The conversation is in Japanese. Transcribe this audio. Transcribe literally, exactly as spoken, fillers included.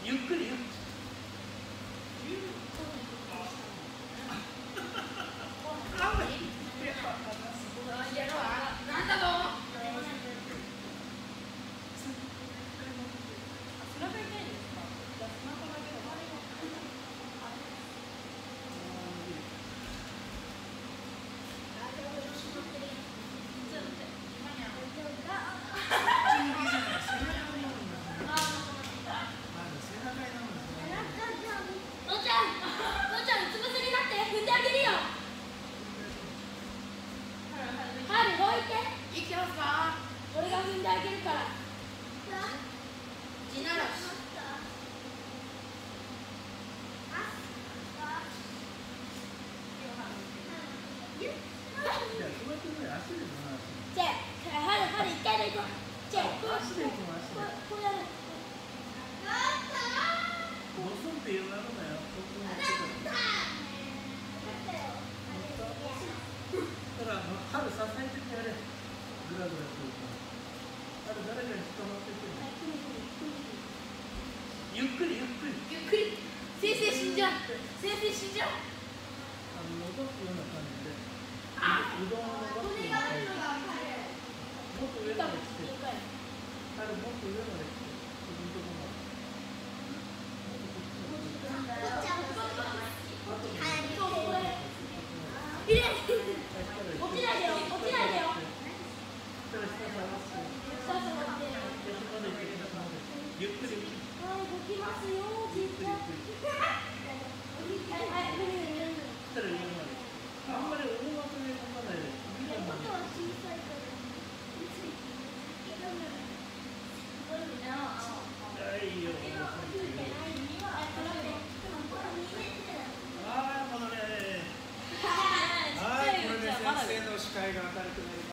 ゆっくりゆっくり。 なんだぞ。生きてますか？俺が踏んであげるから。地ならし。じゃあ、春春一回で行こう。じゃあ、こう足で行きましょう。 こうやる。 ボスンって言うなるなよ。だから春支えててやれ。グラグラするから。春誰かに捕まってて。ゆっくりゆっくり。 ゆっくり。先生死んじゃう。先生死んじゃう。 あの戻すような感じで。 あ、 うどんを伸ばすような感じで。もっと上まで来て。春もっと上まで来て。自分のところまで。 落ちないでよ、落ちないでよ。 ゆっくり。 はい、動きますよ、じっちゃん。はい、はい、 あんまり大枠で動かないで。 音は小さいから。 いいよ。ああ、このね。はい、これで先生の視界が明るくなります。